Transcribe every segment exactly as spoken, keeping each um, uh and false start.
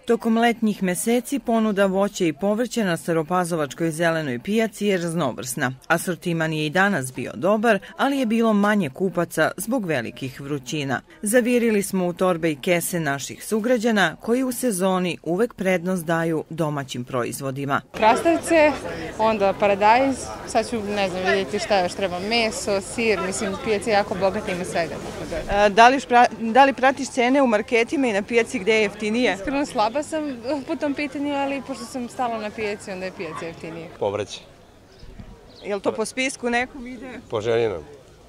Tokom letnjih meseci ponuda voća i povrća na Staropazovačkoj zelenoj pijaci je raznovrsna. Asortiman je i danas bio dobar, ali je bilo manje kupaca zbog velikih vrućina. Zavirili smo u torbe i kese naših sugrađana koji u sezoni uvek prednost daju domaćim proizvodima. Krastavce, onda paradajz, sad ću, ne znam, vidjeti šta još treba, meso, sir, mislim, pijaca je jako bogata, ima svega. Da li, da li pratiš cene u marketima i na pijaci gde je jeftinije? Iskreno slaba sam po tom pitanju, ali pošto sam stala na pijaci, onda je pijaca jeftinije. Povrće. Je li to po spisku nekom ide? Po željinom.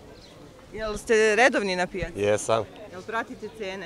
Je li ste redovni na pijaci? Jesam. Je li pratite cene?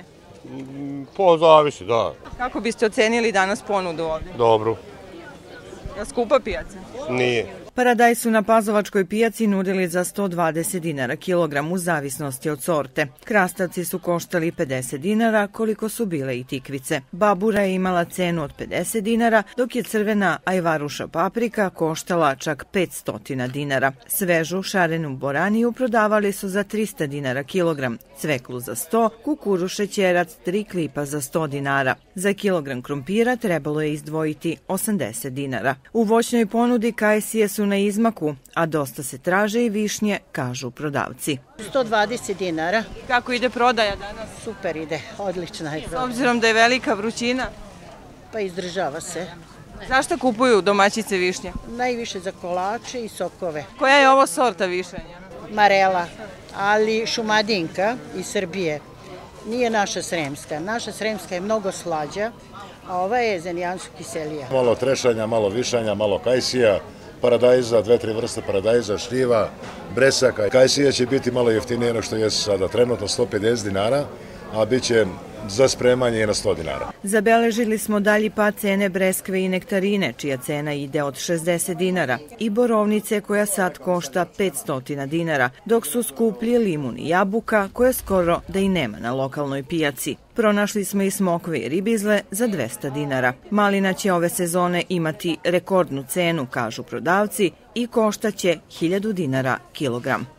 Po zavisi, da. Kako biste ocenili danas ponudu ovde? Dobru. Je li skupa pijaca? Nije. Paradajz su na Pazovačkoj pijaci nudili za sto dvadeset dinara kilogram u zavisnosti od sorte. Krastavci su koštali pedeset dinara, koliko su bile i tikvice. Babura je imala cenu od pedeset dinara, dok je crvena ajvaruša paprika koštala čak petsto dinara. Svežu šarenu boraniju prodavali su za trista dinara kilogram, cveklu za sto, kukuruz šećerac tri klipa za sto dinara. Za kilogram krompira trebalo je izdvojiti osamdeset dinara. U voćnoj ponudi kajsije su na izmaku, a dosta se traže i višnje, kažu prodavci. sto dvadeset dinara. Kako ide prodaja danas? Super ide, odlična je prodaja. S obzirom da je velika vrućina? Pa izdržava se. Zašto kupuju domaćice višnje? Najviše za kolače i sokove. Koja je ovo sorta višanja? Marela, ali šumadinka iz Srbije. Nije naša sremska. Naša sremska je mnogo slađa, a ova je zenijansko kiselija. Malo trešanja, malo višanja, malo kajsija, paradajza, dve, tri vrste paradajza, šljiva, bresaka. Kajsija će biti malo jeftinije nego što je sada, trenutno sto pedeset dinara, a bit će za spremanje i na sto dinara. Zabeležili smo dalji pad cene breskve i nektarine, čija cena ide od šezdeset dinara, i borovnice koja sad košta petsto dinara, dok su skuplji limun i jabuka, koje skoro da i nema na lokalnoj pijaci. Pronašli smo i smokve i ribizle za dvesta dinara. Malina će ove sezone imati rekordnu cenu, kažu prodavci, i koštaće hiljadu dinara kilogram.